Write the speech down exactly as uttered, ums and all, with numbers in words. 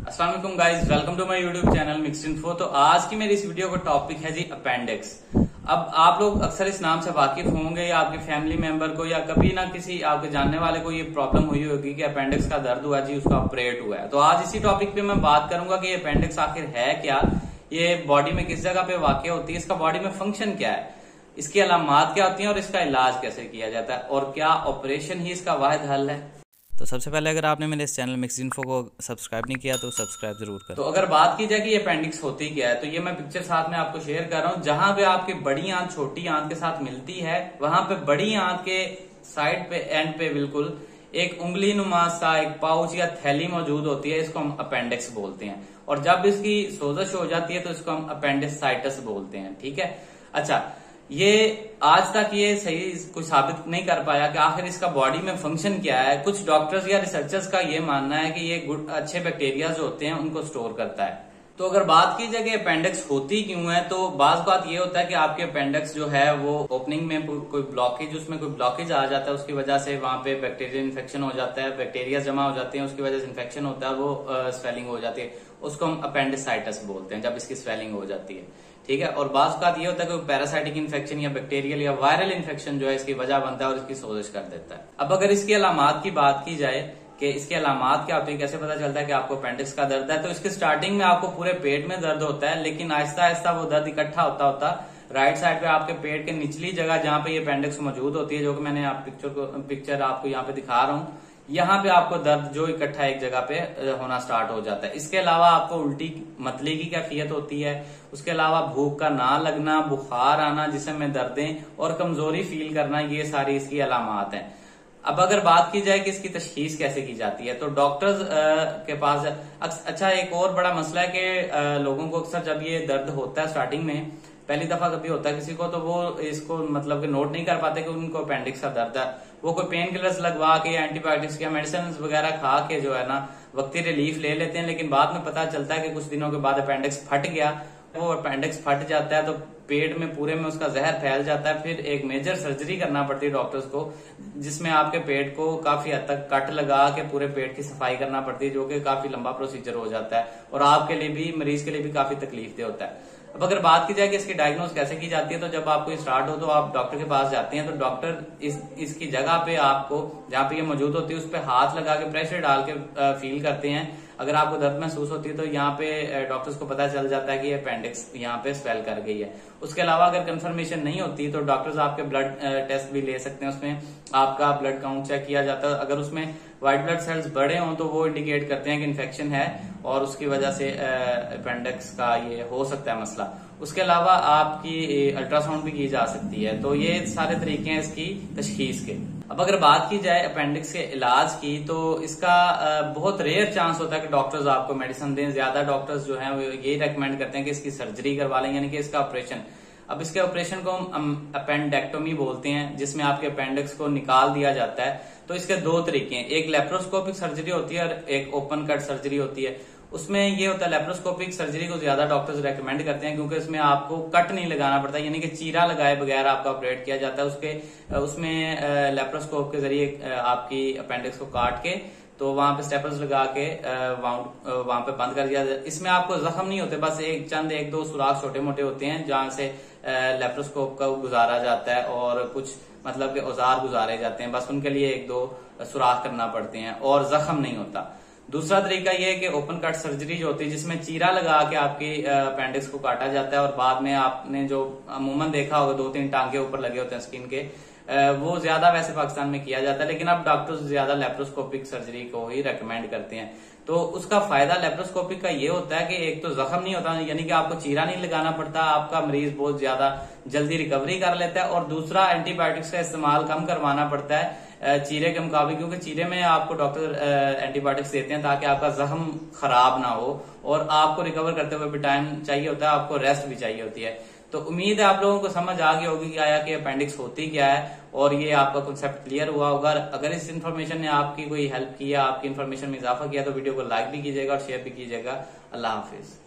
अस्सलाम वालेकुम guys, welcome to my YouTube channel Mixed Info. तो आज की मेरी इस वीडियो का टॉपिक है जी अपेंडिक्स। अब आप लोग अक्सर इस नाम से वाकिफ होंगे या आपके फैमिली मेंबर को या कभी ना किसी आपके जानने वाले को ये प्रॉब्लम हुई होगी कि अपेंडिक्स का दर्द हुआ जी, उसका ऑपरेट हुआ है। तो आज इसी टॉपिक पे मैं बात करूंगा कि ये अपेंडिक्स आखिर है क्या, ये बॉडी में किस जगह पे वाक़ होती है, इसका बॉडी में फंक्शन क्या है, इसकी अलामात क्या होती है और इसका इलाज कैसे किया जाता है और क्या ऑपरेशन ही इसका वाहिद हल है। तो सबसे पहले अगर आपने मेरे इस चैनल मिक्स्ड इन्फो को सब्सक्राइब नहीं किया तो सब्सक्राइब जरूर करें। तो अगर बात की जाए कि ये अपेंडिक्स होती क्या है, तो ये मैं पिक्चर साथ में आपको शेयर कर रहा हूँ। जहां पे आपकी बड़ी आंत छोटी आंत के साथ मिलती है, वहां पे बड़ी आंत के साइड पे एंड पे बिल्कुल एक उंगली नुमा सा एक पाउच या थैली मौजूद होती है, इसको हम अपेंडिक्स बोलते हैं। और जब इसकी सोजश हो जाती है तो इसको हम अपेंडिसाइटिस बोलते हैं। ठीक है, अच्छा, ये आज तक ये सही कुछ साबित नहीं कर पाया कि आखिर इसका बॉडी में फंक्शन क्या है। कुछ डॉक्टर्स या रिसर्चर्स का ये मानना है कि ये गुड अच्छे बैक्टीरिया जो होते हैं उनको स्टोर करता है। तो अगर बात की जाए कि अपेंडिक्स होती क्यों है, तो बात बात ये होता है कि आपके अपेंडिक्स जो है वो ओपनिंग में कोई ब्लॉकेज उसमें कोई ब्लॉकेज आ जाता है, उसकी वजह से वहां पे बैक्टीरियल इन्फेक्शन हो जाता है, बैक्टीरिया जमा हो जाते हैं, उसकी वजह से इन्फेक्शन होता है, वो स्वेलिंग हो जाती है, उसको हम अपेंडिसाइटिस बोलते हैं जब इसकी स्वेलिंग हो जाती है। ठीक है, और बात बात ये होता है कि पैरासाइटिक इन्फेक्शन या बैक्टीरियल या वायरल इन्फेक्शन जो है इसकी वजह बनता है और इसकी सोजिश कर देता है। अब अगर इसकी अलामात की बात की जाए कि इसकी अलामात क्या होती है, कैसे पता चलता है कि आपको अपेंडिक्स का दर्द है, तो इसके स्टार्टिंग में आपको पूरे पेट में दर्द होता है, लेकिन आहिस्ता आहिस्ता वो दर्द इकट्ठा होता होता राइट साइड पे आपके पेट के निचली जगह जहां पे ये अपेंडिक्स मौजूद होती है, जो कि मैंने आप पिक्चर को पिक्चर आपको यहाँ पे दिखा रहा हूँ, यहाँ पे आपको दर्द जो इकट्ठा एक जगह पे होना स्टार्ट हो जाता है। इसके अलावा आपको उल्टी मतली की कैफियत होती है, उसके अलावा भूख का ना लगना, बुखार आना, जिसम में दर्दें और कमजोरी फील करना, ये सारी इसकी अलामात हैं। अब अगर बात की जाए कि इसकी तशखीस कैसे की जाती है, तो डॉक्टर्स के पास अच्छा एक और बड़ा मसला है कि लोगों को अक्सर जब ये दर्द होता है स्टार्टिंग में पहली दफा कभी होता है किसी को, तो वो इसको मतलब कि नोट नहीं कर पाते कि उनको अपेंडिक्स का दर्द है। वो कोई पेन किलर्स लगवा के एंटीबायोटिक्स या मेडिसिन वगैरह खा के जो है ना वक्ती रिलीफ ले लेते हैं, लेकिन बाद में पता चलता है कि कुछ दिनों के बाद अपेंडिक्स फट गया। वो अपेंडिक्स फट जाता है तो पेट में पूरे में उसका जहर फैल जाता है, फिर एक मेजर सर्जरी करना पड़ती है डॉक्टर्स को, जिसमें आपके पेट को काफी हद तक कट लगा के पूरे पेट की सफाई करना पड़ती है, जो कि काफी लंबा प्रोसीजर हो जाता है और आपके लिए भी, मरीज के लिए भी काफी तकलीफ दे होता है। अब अगर बात की जाए कि इसकी डायग्नोज कैसे की जाती है, तो जब आपको स्टार्ट हो तो आप डॉक्टर के पास जाते हैं, तो डॉक्टर इस इसकी जगह पे आपको जहाँ पे ये मौजूद होती है उस पर हाथ लगा के प्रेशर डाल के फील करते हैं। अगर आपको दर्द महसूस होती है तो यहाँ पे डॉक्टर्स को पता चल जाता है कि ये अपेंडिक्स यहाँ पे स्वेल कर गई है। उसके अलावा अगर कंफर्मेशन नहीं होती तो डॉक्टर्स आपके ब्लड टेस्ट भी ले सकते हैं, उसमें आपका ब्लड काउंट चेक किया जाता है। अगर उसमें व्हाइट ब्लड सेल्स बड़े हों तो वो इंडिकेट करते हैं कि इन्फेक्शन है और उसकी वजह से अपेंडिक्स का ये हो सकता है मसला। उसके अलावा आपकी अल्ट्रासाउंड भी की जा सकती है। तो ये सारे तरीके हैं इसकी तशखीस के। अब अगर बात की जाए अपेंडिक्स के इलाज की, तो इसका बहुत रेयर चांस होता है कि डॉक्टर्स आपको मेडिसिन दें। ज्यादा डॉक्टर्स जो हैं वो यही रेकमेंड करते हैं कि इसकी सर्जरी करवा लें, यानी कि इसका ऑपरेशन। अब इसके ऑपरेशन को हम अपेंडेक्टोमी बोलते हैं, जिसमें आपके अपेंडिक्स को निकाल दिया जाता है। तो इसके दो तरीके हैं, एक लेप्रोस्कोपिक सर्जरी होती है और एक ओपन कट सर्जरी होती है। उसमें ये होता है लेप्रोस्कोपिक सर्जरी को ज्यादा डॉक्टर्स रेकमेंड करते हैं, क्योंकि इसमें आपको कट नहीं लगाना पड़ता, यानी कि चीरा लगाए बगैर आपका ऑपरेट किया जाता है। उसके उसमें लेप्रोस्कोप के जरिए आपकी अपेंडिक्स को काट के तो वहां पे स्टेपल्स लगा के वहां पे बंद कर दिया जाता है। इसमें आपको जख्म नहीं होते, बस एक चंद एक दो सुराख छोटे मोटे होते हैं जहां से लेप्रोस्कोप का गुजारा जाता है और कुछ मतलब के औजार गुजारे जाते हैं, बस उनके लिए एक दो सुराख करना पड़ते हैं और जख्म नहीं होता। दूसरा तरीका यह है कि ओपन कट सर्जरी जो होती है, जिसमें चीरा लगा के आपकी अपेंडिक्स को काटा जाता है और बाद में आपने जो अमूमन देखा होगा दो तीन टांके ऊपर लगे होते हैं स्किन के, वो ज्यादा वैसे पाकिस्तान में किया जाता है, लेकिन अब डॉक्टर्स ज्यादा लेप्रोस्कोपिक सर्जरी को ही रेकमेंड करते हैं। तो उसका फायदा लेप्रोस्कोपिक का ये होता है कि एक तो जख्म नहीं होता, यानी कि आपको चीरा नहीं लगाना पड़ता, आपका मरीज बहुत ज्यादा जल्दी रिकवरी कर लेता है, और दूसरा एंटीबायोटिक्स का इस्तेमाल कम करवाना पड़ता है चीरे के मुकाबले, क्योंकि चीरे में आपको डॉक्टर एंटीबायोटिक्स देते हैं ताकि आपका जख्म खराब ना हो और आपको रिकवर करते हुए भी टाइम चाहिए होता है, आपको रेस्ट भी चाहिए होती है। तो उम्मीद है आप लोगों को समझ आ गई होगी कि आया कि अपेंडिक्स होती क्या है और ये आपका कॉन्सेप्ट क्लियर हुआ होगा। अगर इस इन्फॉर्मेशन ने आपकी कोई हेल्प किया, आपकी इन्फॉर्मेशन में इजाफा किया, तो वीडियो को लाइक भी कीजिएगा और शेयर भी कीजिएगा। अल्लाह हाफिज।